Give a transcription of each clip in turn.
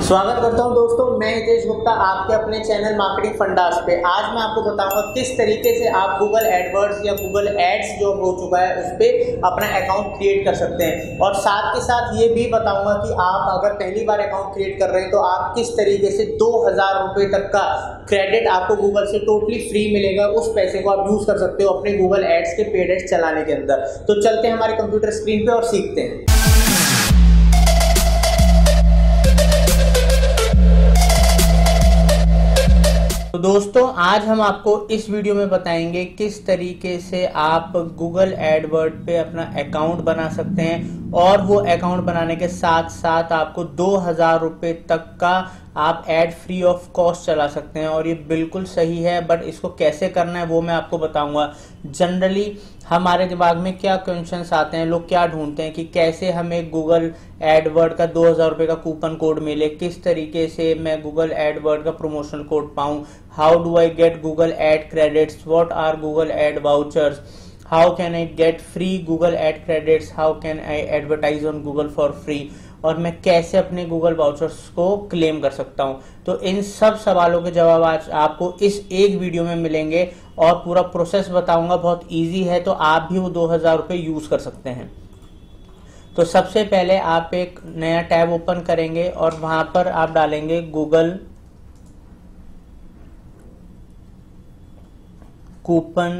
स्वागत करता हूं दोस्तों, मैं हितेश गुप्ता आपके अपने चैनल मार्केटिंग फंडास पे। आज मैं आपको बताऊंगा किस तरीके से आप गूगल एडवर्ड्स या गूगल एड्स जो हो चुका है उस पर अपना अकाउंट क्रिएट कर सकते हैं। और साथ के साथ ये भी बताऊंगा कि आप अगर पहली बार अकाउंट क्रिएट कर रहे हैं तो आप किस तरीके से 2000 रुपये तक का क्रेडिट आपको गूगल से टोटली फ्री मिलेगा। उस पैसे को आप यूज़ कर सकते हो अपने गूगल एड्स के पेड एड्स चलाने के अंदर। तो चलते हैं हमारे कंप्यूटर स्क्रीन पर और सीखते हैं। तो दोस्तों, आज हम आपको इस वीडियो में बताएंगे किस तरीके से आप गूगल एडवर्ड पे अपना अकाउंट बना सकते हैं और वो अकाउंट बनाने के साथ साथ आपको 2000 रुपये तक का आप एड फ्री ऑफ कॉस्ट चला सकते हैं। और ये बिल्कुल सही है, बट इसको कैसे करना है वो मैं आपको बताऊंगा। जनरली हमारे दिमाग में क्या क्वेश्चंस आते हैं, लोग क्या ढूंढते हैं कि कैसे हमें गूगल एडवर्ड का 2000 रुपये का कूपन कोड मिले, किस तरीके से मैं गूगल एडवर्ड का प्रमोशनल कोड पाऊं, how do I get Google ad credits, what are Google ad vouchers, how can I get free Google ad credits, how can I advertise on Google for free, और मैं कैसे अपने Google vouchers को claim कर सकता हूं। तो इन सब सवालों के जवाब आज आपको इस एक वीडियो में मिलेंगे और पूरा प्रोसेस बताऊंगा। बहुत इजी है, तो आप भी वो 2000 रुपये यूज कर सकते हैं। तो सबसे पहले आप एक नया टैब ओपन करेंगे और वहां पर आप डालेंगे गूगल कूपन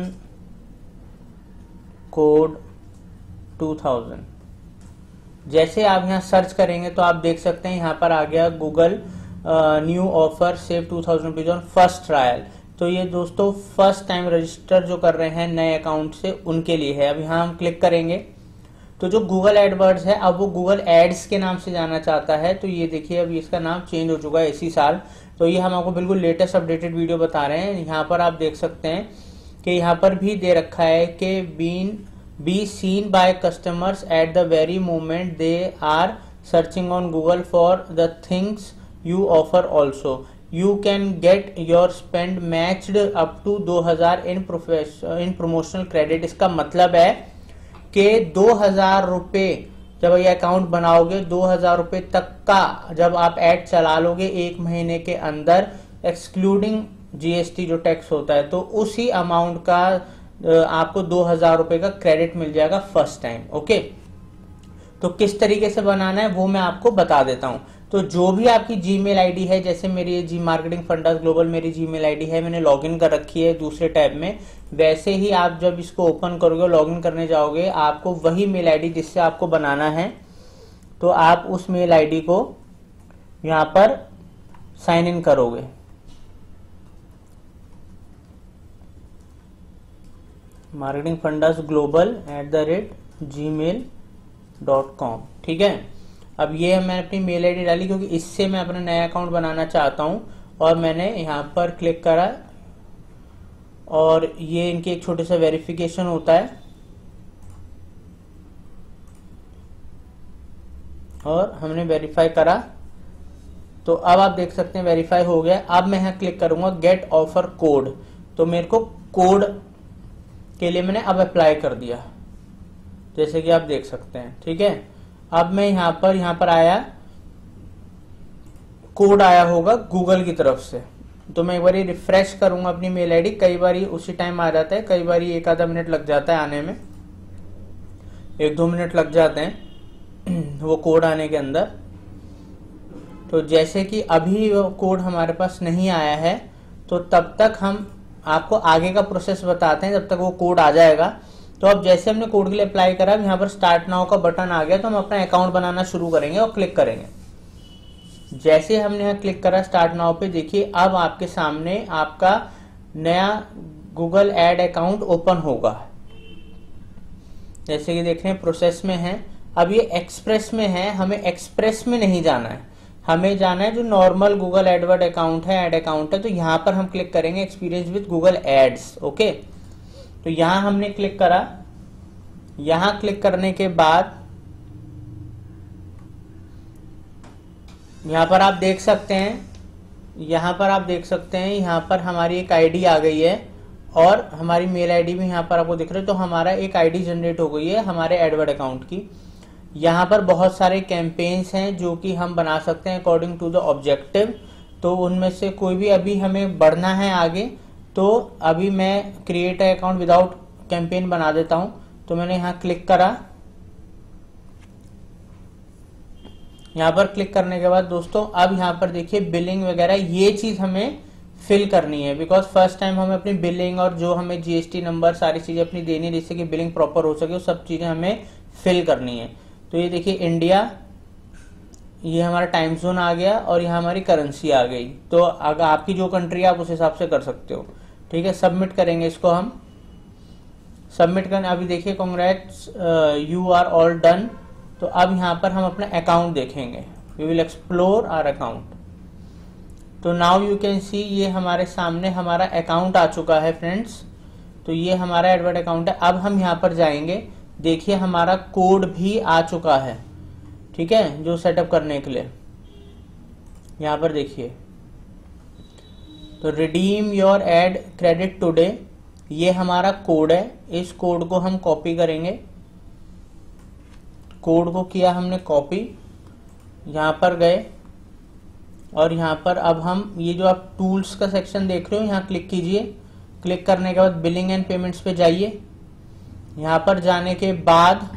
कोड 2000। जैसे आप यहाँ सर्च करेंगे तो आप देख सकते हैं यहाँ पर आ गया Google new offer save 2000 rupees on first trial. तो ये दोस्तों फर्स्ट टाइम रजिस्टर जो कर रहे हैं नए अकाउंट से उनके लिए है। अब यहाँ हम क्लिक करेंगे तो जो गूगल एडवर्ड्स है अब वो गूगल एड्स के नाम से जाना चाहता है। तो ये देखिए अभी इसका नाम चेंज हो चुका है इसी साल। तो ये हम आपको बिल्कुल लेटेस्ट अपडेटेड वीडियो बता रहे हैं। यहाँ पर आप देख सकते हैं कि यहाँ पर भी दे रखा है कि be seen by customers at the very moment they are searching on Google for the things you offer also. You can get your spend matched up to 2000 in promotional credit। इसका मतलब है कि 2000 रुपये जब ये अकाउंट बनाओगे 2000 रुपये तक का जब आप ऐड चला लोगे एक महीने के अंदर, एक्सक्लूडिंग जीएसटी जो टैक्स होता है, तो उसी अमाउंट का आपको 2000 रुपये का क्रेडिट मिल जाएगा फर्स्ट टाइम। ओके, तो किस तरीके से बनाना है वो मैं आपको बता देता हूं। तो जो भी आपकी जीमेल आईडी है, जैसे मेरी जी मार्केटिंग फंडास ग्लोबल मेरी जीमेल आईडी है, मैंने लॉगिन कर रखी है दूसरे टैब में, वैसे ही आप जब इसको ओपन करोगे लॉगिन करने जाओगे आपको वही मेल आईडी जिससे आपको बनाना है, तो आप उस मेल आईडी को यहाँ पर साइन इन करोगे। Marketing fundas global @gmail.com। ठीक है, अब ये मैंने अपनी मेल आईडी डाली क्योंकि इससे मैं अपना नया अकाउंट बनाना चाहता हूं। और मैंने यहाँ पर क्लिक करा और ये इनकी एक छोटे सा वेरिफिकेशन होता है और हमने वेरीफाई करा। तो अब आप देख सकते हैं वेरीफाई हो गया। अब मैं यहाँ क्लिक करूंगा गेट ऑफर कोड। तो मेरे को कोड के लिए मैंने अब अप्लाई कर दिया, जैसे कि आप देख सकते हैं। ठीक है, अब मैं यहाँ पर आया, कोड आया होगा गूगल की तरफ से। तो मैं एक बार रिफ्रेश करूंगा अपनी मेल आईडी। कई बार उसी टाइम आ जाता है, कई बार एक आधा मिनट लग जाता है आने में, 1-2 मिनट लग जाते हैं वो कोड आने के अंदर। तो जैसे कि अभी वो कोड हमारे पास नहीं आया है तो तब तक हम आपको आगे का प्रोसेस बताते हैं, जब तक वो कोड आ जाएगा। तो अब जैसे हमने कोड के लिए अप्लाई करा, यहाँ पर स्टार्ट नाउ का बटन आ गया, तो हम अपना अकाउंट बनाना शुरू करेंगे और क्लिक करेंगे। जैसे हमने यहाँ क्लिक करा स्टार्ट नाउ पे, देखिए अब आपके सामने आपका नया गूगल एड अकाउंट ओपन होगा। जैसे कि देख रहे हैं प्रोसेस में है। अब ये एक्सप्रेस में है, हमें एक्सप्रेस में नहीं जाना है, हमें जाना है जो नॉर्मल गूगल एडवर्ड अकाउंट है, एड अकाउंट है। तो यहाँ पर हम क्लिक करेंगे experience with Google ads. Okay, तो यहाँ हमने क्लिक करा। यहाँ क्लिक करने के बाद यहाँ पर आप देख सकते हैं, यहाँ पर हमारी एक आईडी आ गई है और हमारी मेल आईडी भी यहाँ पर आपको दिख रही है। तो हमारा एक आईडी जनरेट हो गई है हमारे एडवर्ड अकाउंट की। यहाँ पर बहुत सारे कैंपेन्स हैं जो कि हम बना सकते हैं अकॉर्डिंग टू द ऑब्जेक्टिव। तो उनमें से कोई भी अभी हमें बढ़ना है आगे, तो अभी मैं क्रिएट अकाउंट विदाउट कैंपेन बना देता हूं। तो मैंने यहाँ क्लिक करा। यहाँ पर क्लिक करने के बाद दोस्तों अब यहाँ पर देखिए बिलिंग वगैरह ये चीज हमें फिल करनी है, बिकॉज फर्स्ट टाइम हमें अपनी बिलिंग और जो हमें जीएसटी नंबर सारी चीजें अपनी देनी है जिससे कि बिलिंग प्रॉपर हो सके, वो सब चीजें हमें फिल करनी है। तो ये देखिए इंडिया, ये हमारा टाइम जोन आ गया और यहाँ हमारी करेंसी आ गई। तो अगर आपकी जो कंट्री है आप उस हिसाब से कर सकते हो। ठीक है, सबमिट करेंगे इसको हम। सबमिट करने अभी देखिए congrats you are all done. तो अब यहाँ पर हम अपना अकाउंट देखेंगे, we will explore our account. तो नाउ यू कैन सी ये हमारे सामने हमारा अकाउंट आ चुका है फ्रेंड्स। तो ये हमारा एडवर्ट अकाउंट है। अब हम यहाँ पर जाएंगे, देखिए हमारा कोड भी आ चुका है। ठीक है, जो सेटअप करने के लिए यहाँ पर देखिए, तो redeem your ad credit today, ये हमारा कोड है। इस कोड को हम कॉपी करेंगे। कोड को किया हमने कॉपी, यहाँ पर गए और यहाँ पर अब हम ये जो आप टूल्स का सेक्शन देख रहे हो यहाँ क्लिक कीजिए। क्लिक करने के बाद बिलिंग एंड पेमेंट्स पे जाइए। यहाँ पर जाने के बाद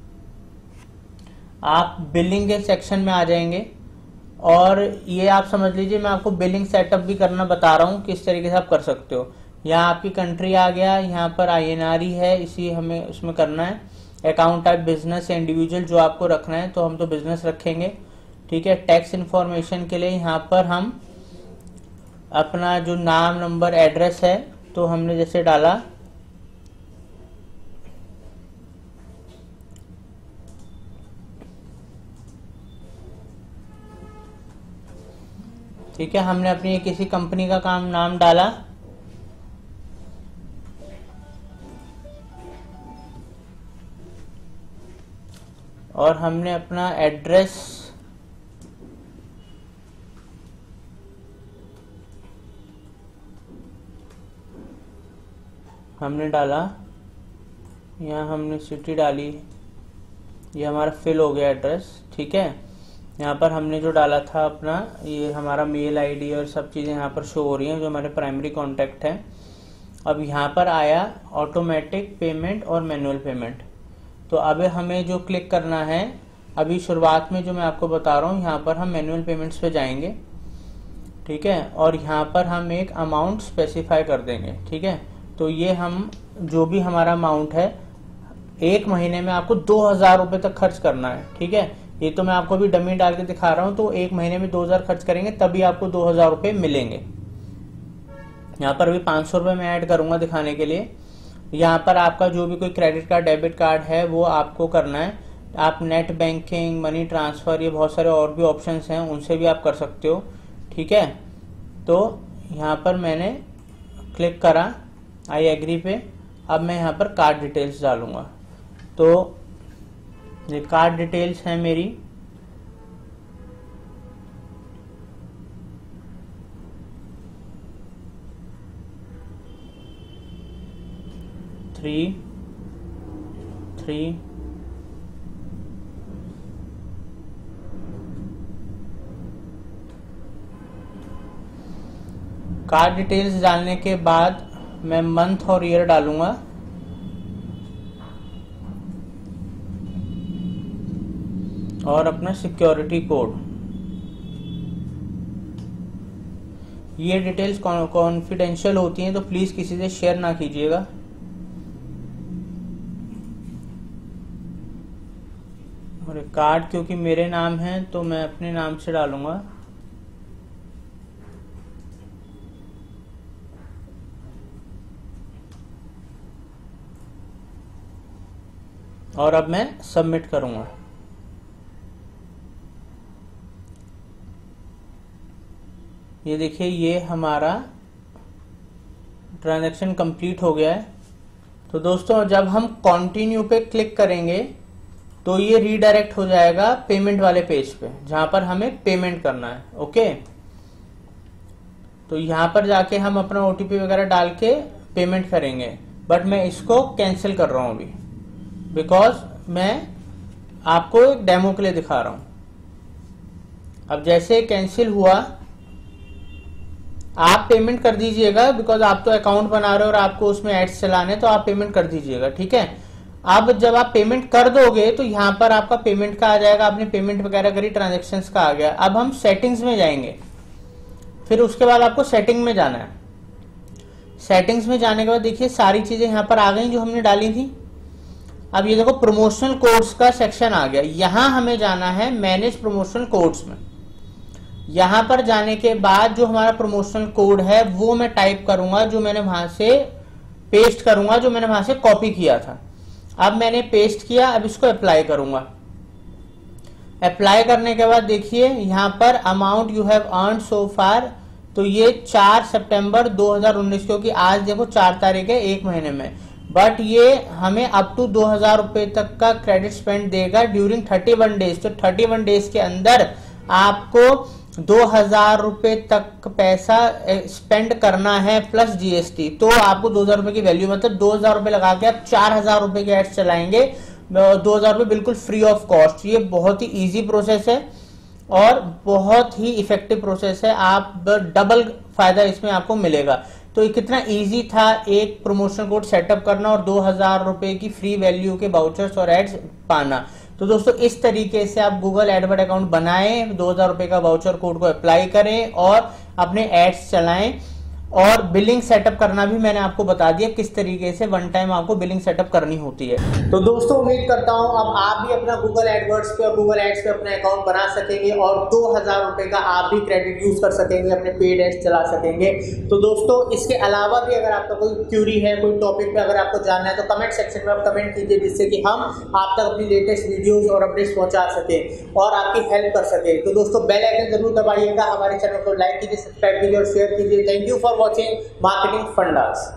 आप बिलिंग के सेक्शन में आ जाएंगे और ये आप समझ लीजिए मैं आपको बिलिंग सेटअप भी करना बता रहा हूँ किस तरीके से आप कर सकते हो। यहाँ आपकी कंट्री आ गया, यहाँ पर INR है, इसी हमें उसमें करना है। अकाउंट टाइप बिजनेस या इंडिविजुअल जो आपको रखना है, तो हम तो बिजनेस रखेंगे। ठीक है, टैक्स इन्फॉर्मेशन के लिए यहाँ पर हम अपना जो नाम नंबर एड्रेस है तो हमने जैसे डाला, ठीक है, हमने अपनी किसी कंपनी का काम नाम डाला और हमने अपना एड्रेस हमने डाला, यहाँ हमने सिटी डाली, ये हमारा फिल हो गया एड्रेस। ठीक है, यहाँ पर हमने जो डाला था अपना, ये हमारा मेल आईडी और सब चीज़ें यहाँ पर शो हो रही हैं जो हमारे प्राइमरी कॉन्टैक्ट हैं। अब यहाँ पर आया ऑटोमेटिक पेमेंट और मैनुअल पेमेंट। तो अब हमें जो क्लिक करना है, अभी शुरुआत में जो मैं आपको बता रहा हूँ, यहाँ पर हम मैनुअल पेमेंट्स पे जाएंगे। ठीक है, और यहाँ पर हम एक अमाउंट स्पेसिफाई कर देंगे। ठीक है, तो ये हम जो भी हमारा अमाउंट है, एक महीने में आपको 2000 रुपये तक खर्च करना है। ठीक है, ये तो मैं आपको अभी डमी डाल के दिखा रहा हूँ। तो एक महीने में 2000 खर्च करेंगे तभी आपको 2000 रुपये मिलेंगे। यहाँ पर अभी 500 रुपये मैं ऐड करूंगा दिखाने के लिए। यहाँ पर आपका जो भी कोई क्रेडिट कार्ड डेबिट कार्ड है वो आपको करना है। आप नेट बैंकिंग, मनी ट्रांसफर, ये बहुत सारे और भी ऑप्शंस हैं, उनसे भी आप कर सकते हो। ठीक है, तो यहाँ पर मैंने क्लिक करा आई एग्री पे। अब मैं यहाँ पर कार्ड डिटेल्स डालूंगा। तो ये कार्ड डिटेल्स हैं मेरी। थ्री कार्ड डिटेल्स डालने के बाद मैं मंथ और ईयर डालूंगा। और अपना सिक्योरिटी कोड। ये डिटेल्स कॉन्फिडेंशियल होती हैं तो प्लीज किसी से शेयर ना कीजिएगा। और कार्ड क्योंकि मेरे नाम है तो मैं अपने नाम से डालूंगा। और अब मैं सबमिट करूंगा। ये देखिए ये हमारा ट्रांजैक्शन कंप्लीट हो गया है। तो दोस्तों जब हम कंटिन्यू पे क्लिक करेंगे तो ये रीडायरेक्ट हो जाएगा पेमेंट वाले पेज पे जहां पर हमें पेमेंट करना है। ओके, तो यहां पर जाके हम अपना ओटीपी वगैरह डाल के पेमेंट करेंगे। बट मैं इसको कैंसिल कर रहा हूं अभी, बिकॉज मैं आपको एक डेमो के लिए दिखा रहा हूं। अब जैसे कैंसिल हुआ, आप पेमेंट कर दीजिएगा, बिकॉज आप तो अकाउंट बना रहे हो और आपको उसमें एड्स चलाने, तो आप पेमेंट कर दीजिएगा, ठीक है। अब जब आप पेमेंट कर दोगे तो यहां पर आपका पेमेंट का आ जाएगा, आपने पेमेंट वगैरह करी, ट्रांजेक्शन्स का आ गया। अब हम सेटिंग्स में जाएंगे, फिर उसके बाद आपको सेटिंग में जाना है। सेटिंग्स में जाने के बाद देखिए सारी चीजें यहां पर आ गई जो हमने डाली थी। अब ये देखो प्रमोशनल कोड्स का सेक्शन आ गया, यहां हमें जाना है मैनेज प्रमोशनल कोड्स में। यहां पर जाने के बाद जो हमारा प्रमोशनल कोड है वो मैं टाइप करूंगा, जो मैंने वहां से पेस्ट करूंगा, जो मैंने वहां से कॉपी किया था। अब मैंने पेस्ट किया, अब इसको अप्लाई करूंगा। अप्लाई करने के बाद देखिए यहां पर amount you have earn so far, तो ये 4 सितंबर 2019, क्योंकि आज देखो 4 तारीख है, 1 महीने में, बट ये हमें अप टू 2000 रुपए तक का क्रेडिट स्पेंड देगा ड्यूरिंग 31 डेज। तो 31 डेज के अंदर आपको 2000 रुपए तक पैसा स्पेंड करना है प्लस जीएसटी, तो आपको 2000 रुपए की वैल्यू, मतलब 2000 रुपए लगा के आप 4000 रुपए के एड्स चलाएंगे, 2000 रुपए बिल्कुल फ्री ऑफ कॉस्ट। ये बहुत ही इजी प्रोसेस है और बहुत ही इफेक्टिव प्रोसेस है, आप डबल फायदा इसमें आपको मिलेगा। तो कितना इजी था एक प्रमोशन कोड सेटअप करना और 2000 रुपए की फ्री वैल्यू के वाउचर्स और एड्स पाना। तो दोस्तों इस तरीके से आप गूगल एडवर्ड अकाउंट बनाएं, 2000 रुपए का वाउचर कोड को अप्लाई करें और अपने एड्स चलाएं। और बिलिंग सेटअप करना भी मैंने आपको बता दिया किस तरीके से वन टाइम आपको बिलिंग सेटअप करनी होती है। तो दोस्तों उम्मीद करता हूं अब आप भी अपना गूगल एडवर्ड्स पे और गूगल एड्स पे अपना अकाउंट बना सकेंगे और 2000 रुपए का आप भी क्रेडिट यूज कर सकेंगे, अपने पेड एड्स चला सकेंगे। तो दोस्तों इसके अलावा भी अगर आपका कोई क्यूरी है, कोई टॉपिक पे अगर आपको जानना है, तो कमेंट सेक्शन में आप कमेंट कीजिए, जिससे कि हम आप तक अपनी लेटेस्ट वीडियोज और अपडेट्स पहुंचा सके और आपकी हेल्प कर सके। तो दोस्तों बेल आइकन जरूर दबाइएगा, हमारे चैनल को लाइक कीजिए, सब्सक्राइब कीजिए और शेयर कीजिए। Thank you for watching marketing fundas.